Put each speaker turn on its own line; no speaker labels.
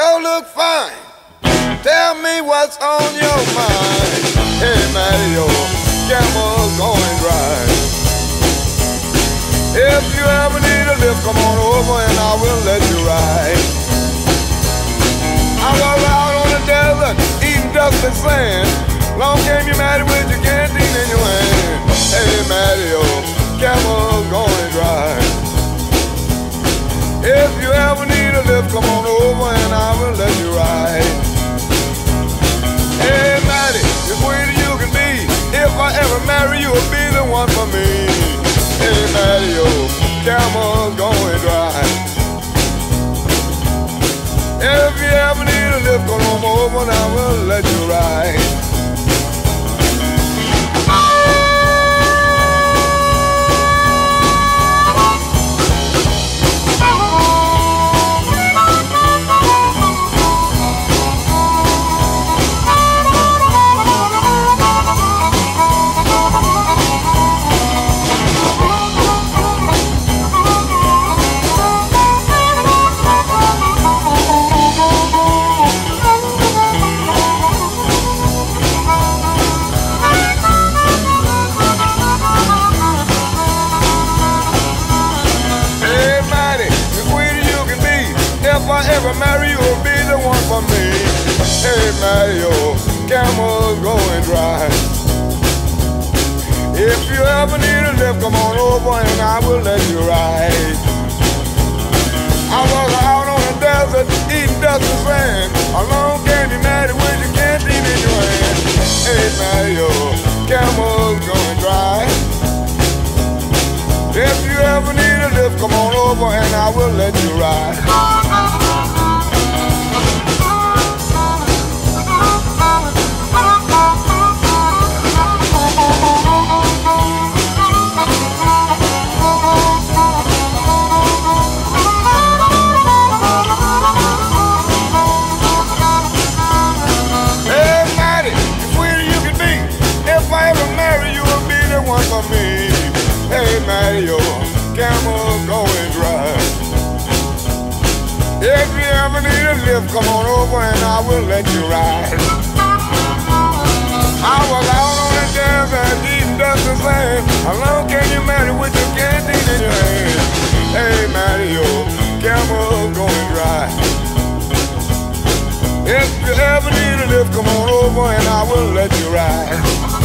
sure look fine. Tell me what's on your mind. Hey, Matty, your camel's going dry. If you ever need a lift, come on over and I will let you ride. I was out on the desert eating dust and sand. Long came you, Matty, with your canteen in your hand. Hey, Matty, your camel's going dry. If you ever need a lift, come on over and I will let you ride. Hey, Matty, the sweeter you can be. If I ever marry you, will be the one for me. Hey, Matty, your camel's going dry. If you ever need a lift, come on over and I will let you ride. If I ever marry you, will be the one for me. Hey, Matty, your camel's going dry. If you ever need a lift, come on over and I will let you ride. I was out on the desert eating dust and sand. Along came you, Matty, with your canteen in your hand. Hey, Matty, your camel's going dry. If you ever need a lift, come on over and I will let you ride. For me, hey, Matty, your camel's going dry. If you ever need a lift, come on over and I will let you ride. I was out on the desert eating dust and sand. Along came you, Matty, with your canteen in your hand. Hey, Matty, your camel's going dry. If you ever need a lift, come on over and I will let you ride.